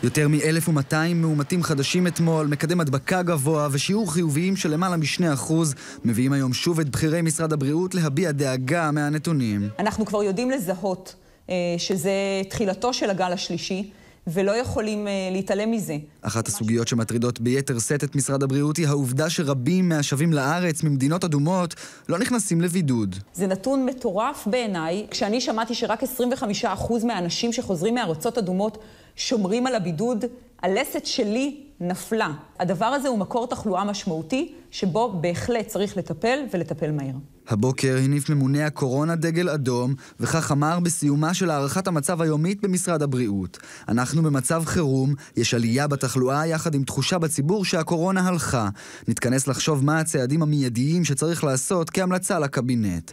יותר מ-1,200 מאומתים חדשים אתמול, מקדם הדבקה גבוה ושיעור חיוביים של למעלה מ2% מביאים היום שוב את בכירי משרד הבריאות להביע דאגה מהנתונים. אנחנו כבר יודעים לזהות שזה תחילתו של הגל השלישי, ולא יכולים להתעלם מזה. אחת הסוגיות שמטרידות ביתר שאת את משרד הבריאות היא העובדה שרבים מהשבים לארץ ממדינות אדומות לא נכנסים לבידוד. זה נתון מטורף בעיניי, כשאני שמעתי שרק 25% מהאנשים שחוזרים מארצות אדומות שומרים על הבידוד, הלסת שלי נפלה. הדבר הזה הוא מקור תחלואה משמעותי, שבו בהחלט צריך לטפל ולטפל מהר. הבוקר הניף ממונה הקורונה דגל אדום, וכך אמר בסיומה של הערכת המצב היומית במשרד הבריאות. אנחנו במצב חירום, יש עלייה בתחלואה יחד עם תחושה בציבור שהקורונה הלכה. נתכנס לחשוב מה הצעדים המיידיים שצריך לעשות כהמלצה לקבינט.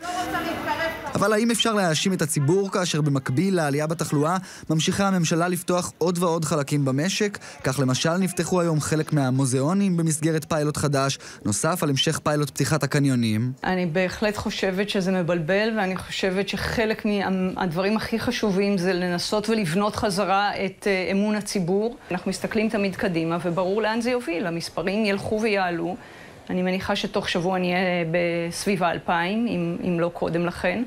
אבל האם אפשר להאשים את הציבור כאשר במקביל לעלייה בתחלואה ממשיכה הממשלה לפתוח עוד ועוד חלקים במשק? כך למשל נפתחו היום חלק מהמוזיאונים במסגרת פיילוט חדש, נוסף על המשך פיילוט פתיחת הקניונים. אני בהחלט חושבת שזה מבלבל, ואני חושבת שחלק מהדברים הכי חשובים זה לנסות ולבנות חזרה את אמון הציבור. אנחנו מסתכלים תמיד קדימה וברור לאן זה יוביל, המספרים ילכו ויעלו. אני מניחה שתוך שבוע נהיה בסביב 2,000, אם לא קודם לכן.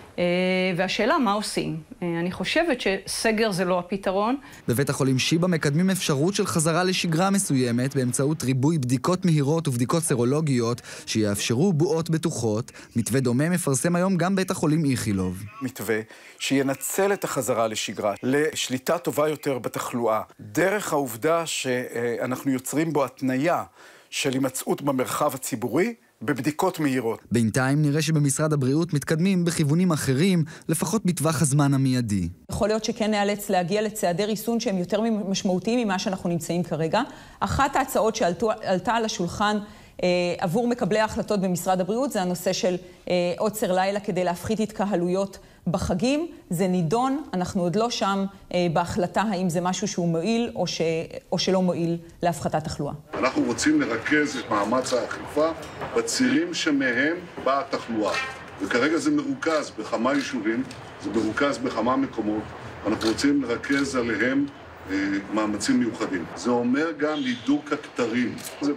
והשאלה, מה עושים? אני חושבת שסגר זה לא הפתרון. בבית החולים שיבא מקדמים אפשרות של חזרה לשגרה מסוימת באמצעות ריבוי בדיקות מהירות ובדיקות סרולוגיות שיאפשרו בועות בטוחות. מתווה דומה מפרסם היום גם בית החולים איכילוב. מתווה שינצל את החזרה לשגרה, לשליטה טובה יותר בתחלואה, דרך העובדה שאנחנו יוצרים בו התניה של הימצאות במרחב הציבורי בבדיקות מהירות. בינתיים נראה שבמשרד הבריאות מתקדמים בכיוונים אחרים, לפחות בטווח הזמן המיידי. יכול להיות שכן נאלץ להגיע לצעדי ריסון שהם יותר משמעותיים ממה שאנחנו נמצאים כרגע. אחת ההצעות שעלתה על השולחן עבור מקבלי ההחלטות במשרד הבריאות זה הנושא של עוצר לילה כדי להפחית התקהלויות בחגים. זה נידון, אנחנו עוד לא שם בהחלטה האם זה משהו שהוא מועיל או שלא מועיל להפחתת תחלואה. אנחנו רוצים לרכז את מאמץ האכיפה בצירים שמהם באה התחלואה. וכרגע זה מרוכז בכמה יישובים, זה מרוכז בכמה מקומות. אנחנו רוצים לרכז עליהם מאמצים מיוחדים. זה אומר גם הידוק הכתרים. זה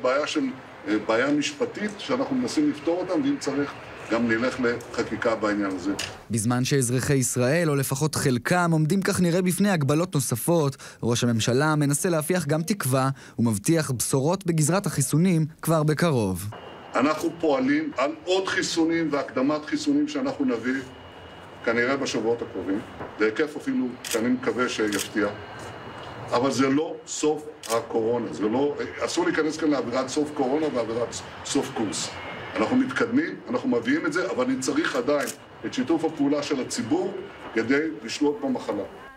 בעיה משפטית שאנחנו מנסים לפתור אותם, ואם צריך גם נלך לחקיקה בעניין הזה. בזמן שאזרחי ישראל, או לפחות חלקם, עומדים כך נראה בפני הגבלות נוספות, ראש הממשלה מנסה להפיח גם תקווה ומבטיח בשורות בגזרת החיסונים כבר בקרוב. אנחנו פועלים על עוד חיסונים והקדמת חיסונים שאנחנו נביא כנראה בשבועות הקרובים, בהיקף אפילו שאני מקווה שיפתיע. אבל זה לא סוף הקורונה, זה לא, אסור להיכנס כאן לאווירת סוף קורונה ואווירת סוף קורס. אנחנו מתקדמים, אנחנו מביאים את זה, אבל אני צריך עדיין את שיתוף הפעולה של הציבור כדי לשלוט במחלה.